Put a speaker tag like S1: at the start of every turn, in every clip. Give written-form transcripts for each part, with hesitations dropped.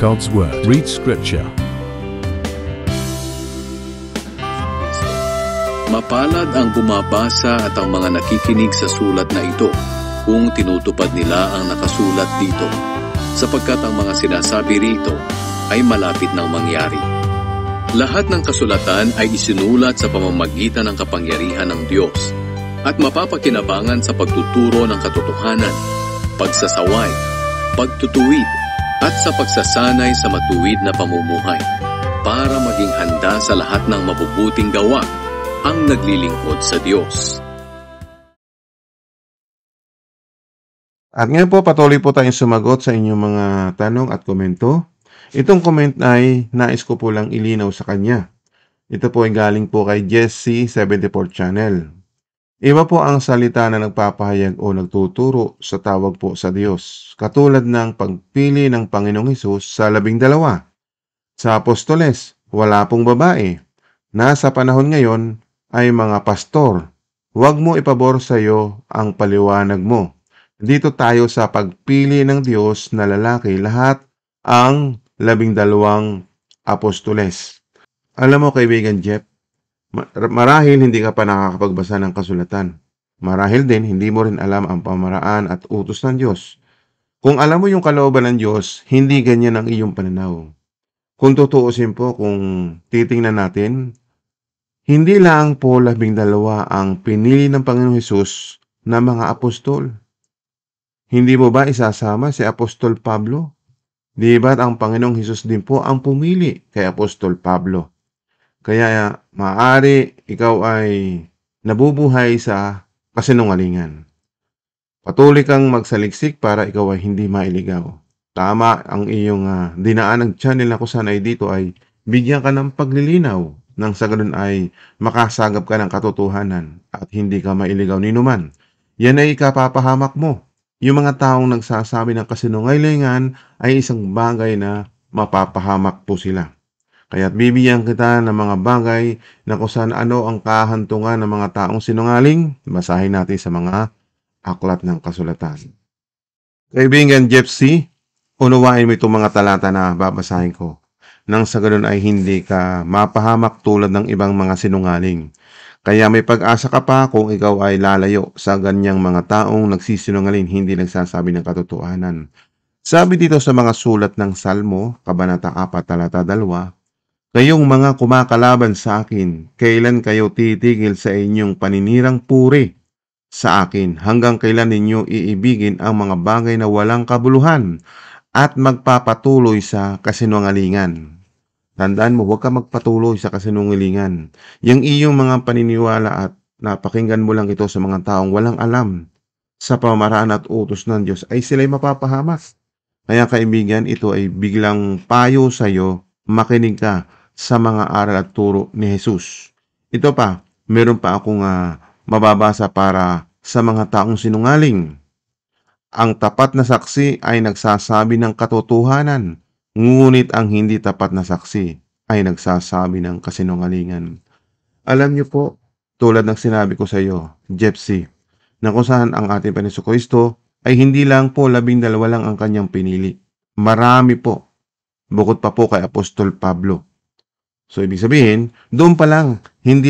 S1: God's Word. Read Scripture.
S2: Mapalad ang bumabasa at ang mga nakikinig sa sulat na ito kung tinutupad nila ang nakasulat dito, sapagkat ang mga sinasabi rito ay malapit nang mangyari. Lahat ng kasulatan ay isinulat sa pamamagitan ng kapangyarihan ng Diyos at mapapakinabangan sa pagtuturo ng katotohanan, pagsasaway, pagtutuwid, at sa pagsasanay sa matuwid na pamumuhay para maging handa sa lahat ng mabubuting gawa ang naglilingkod sa Diyos.
S3: At ngayon po, patuloy po tayong sumagot sa inyong mga tanong at komento. Itong comment ay nais ko po lang ilinaw sa kanya. Ito po ay galing po kay Jesse 74 Channel. Iba po ang salita na nagpapahayag o nagtuturo sa tawag po sa Diyos, katulad ng pagpili ng Panginoong Hesus sa 12. Sa apostoles, wala pong babae. Nasa panahon ngayon ay mga pastor. Huwag mo ipabor sa iyo ang paliwanag mo. Dito tayo sa pagpili ng Diyos na lalaki, lahat ang 12 apostoles. Alam mo, kaibigan Jeff, marahil hindi ka pa nakakapagbasa ng kasulatan. Marahil din hindi mo rin alam ang pamaraan at utos ng Diyos. Kung alam mo yung kalooban ng Diyos, hindi ganyan ang iyong pananaw. Kung tutuusin po, kung titingnan natin, hindi lang po 12 ang pinili ng Panginoong Hesus na mga apostol. Hindi mo ba isasama si Apostol Pablo? Di ba't ang Panginoong Hesus din po ang pumili kay Apostol Pablo? Kaya maaari ikaw ay nabubuhay sa kasinungalingan. Patuloy kang magsaliksik para ikaw ay hindi mailigaw. Tama ang iyong dinaan ng channel na kusan ay dito ay bigyan ka ng paglilinaw nang sa ganun ay makasagap ka ng katotohanan at hindi ka mailigaw ni numan. Yan ay ikapapahamak mo. Yung mga taong nagsasabi ng kasinungalingan ay isang bagay na mapapahamak po sila. Kaya't bibigyan kita ng mga bagay na kung saan ano ang kahantungan ng mga taong sinungaling. Basahin natin sa mga aklat ng kasulatan. Kaibigan Jeff C., unawain mo itong mga talata na babasahin ko. Nang sa ganun ay hindi ka mapahamak tulad ng ibang mga sinungaling. Kaya may pag-asa ka pa kung ikaw ay lalayo sa ganyang mga taong nagsisinungaling, hindi nagsasabi ng katotohanan. Sabi dito sa mga sulat ng Salmo, Kabanata 4, talata 2, kayong mga kumakalaban sa akin, kailan kayo titigil sa inyong paninirang puri sa akin? Hanggang kailan ninyo iibigin ang mga bagay na walang kabuluhan at magpapatuloy sa kasinungalingan? Tandaan mo, huwag ka magpatuloy sa kasinungalingan. Yung iyong mga paniniwala at napakinggan mo lang ito sa mga taong walang alam sa pamaraan at utos ng Diyos ay sila'y mapapahamak. Kaya kaibigan, ito ay biglang payo sa iyo, makinig ka sa mga aral at turo ni Jesus. Ito pa, meron pa akong mababasa para sa mga taong sinungaling. Ang tapat na saksi ay nagsasabi ng katotohanan, ngunit ang hindi tapat na saksi ay nagsasabi ng kasinungalingan. Alam niyo po, tulad ng sinabi ko sa iyo, Jeff C., na kung saan ang ating Panginoon Kristo ay hindi lang po 12 lang ang kanyang pinili. Marami po, bukod pa po kay Apostol Pablo. So, ibig sabihin, doon pa lang, hindi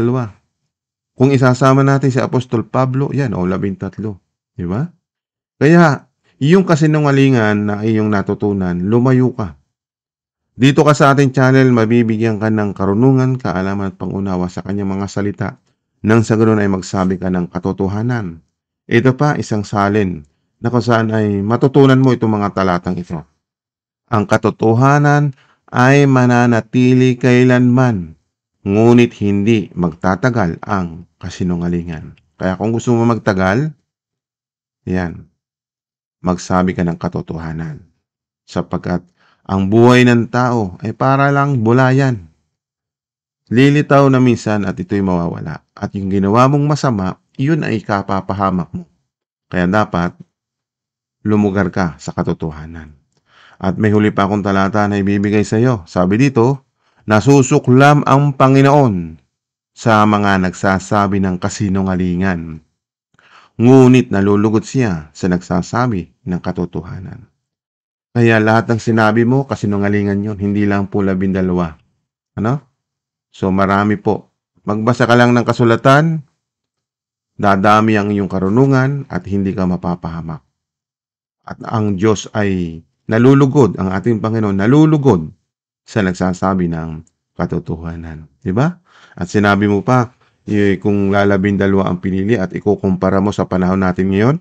S3: 12. Kung isasama natin si Apostol Pablo, yan, 13. Di ba? Kaya, yung kasinungalingan na iyong natutunan, lumayo ka. Dito ka sa ating channel, mabibigyan ka ng karunungan, kaalaman at pangunawa sa kanyang mga salita, nang sa ganoon ay magsabi ka ng katotohanan. Ito pa, isang salin, na kung saan ay matutunan mo itong mga talatang ito. Ang katotohanan ay mananatili kailanman, ngunit hindi magtatagal ang kasinungalingan. Kaya kung gusto mo magtagal, yan, magsabi ka ng katotohanan. Sapagkat ang buhay ng tao ay para lang bulayan. Lilitaw na minsan at ito'y mawawala. At yung ginawa mong masama, yun ay kapapahamak mo. Kaya dapat lumugar ka sa katotohanan. At may huli pa akong talata na ibibigay sa iyo. Sabi dito, nasusuklam ang Panginoon sa mga nagsasabi ng kasinungalingan. Ngunit nalulugot siya sa nagsasabi ng katotohanan. Kaya lahat ng sinabi mo, kasinungalingan yun. Hindi lang po 12. Ano? So marami po. Magbasa ka lang ng kasulatan, dadami ang iyong karunungan at hindi ka mapapahamak. At ang Diyos ay nalulugod, ang ating Panginoon nalulugod sa nagsasabi ng katotohanan. Diba? At sinabi mo pa, kung 12 ang pinili at ikukumpara mo sa panahon natin ngayon,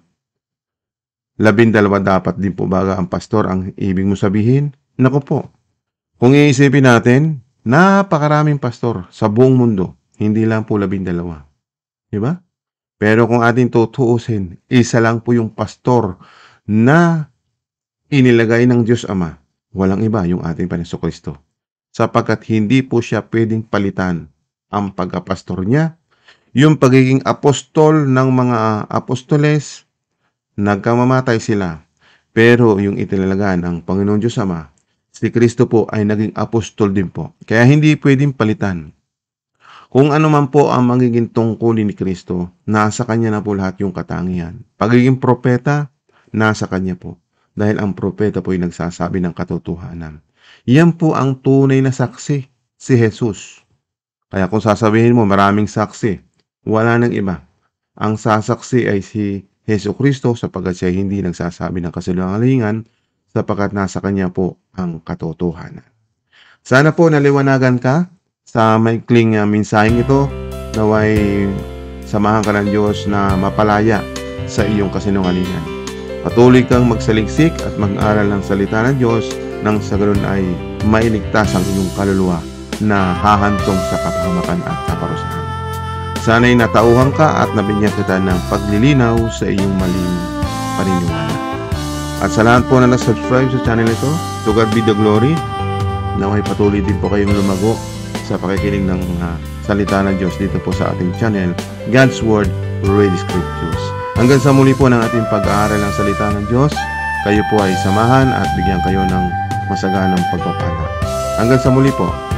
S3: 12 dapat din po baga ang pastor ang ibig mo sabihin? Naku po, kung iisipin natin, napakaraming pastor sa buong mundo, hindi lang po 12. Diba? Pero kung ating tutuusin, isa lang po yung pastor na inilagay ng Diyos Ama. Walang iba, yung ating Panginoon Kristo. Sapagkat hindi po siya pwedeng palitan ang pagkapastor niya, yung pagiging apostol ng mga apostoles, nagkamamatay sila. Pero yung itinalaga ng Panginoon Diyos Ama, si Kristo po ay naging apostol din po. Kaya hindi pwedeng palitan. Kung ano man po ang magiging tungkulin ni Kristo, nasa Kanya na po lahat yung katangian. Pagiging propeta, nasa Kanya po. Dahil ang propeta po ay nagsasabi ng katotohanan. Yan po ang tunay na saksi, si Jesus. Kaya kung sasabihin mo maraming saksi, wala nang iba. Ang sasaksi ay si Jesucristo sapagkat siya hindi nagsasabi ng kasinungalingan sapagkat nasa Kanya po ang katotohanan. Sana po naliwanagan ka sa maikling mensaheng ito, naway samahan ka ng Diyos na mapalaya sa iyong kasinungalingan. Patuloy kang magsaliksik at mag-aral ng salita ng Diyos nang sa ganoon ay mailigtas ang iyong kaluluwa na hahantong sa kapahamakan at kaparusahan. Sana'y natauhan ka at nabigyan kita ng paglilinaw sa iyong maling paniniwala. At sa lahat po na nag-subscribe sa channel ito, to God be the glory, naway patuloy din po kayong lumago sa pakikinig ng salita ng Diyos dito po sa ating channel, God's Word, Read Scriptures. Hanggang sa muli po ng ating pag-aaral ng salita ng Diyos, kayo po ay samahan at bigyan kayo ng masaganang pagpapala. Hanggang sa muli po.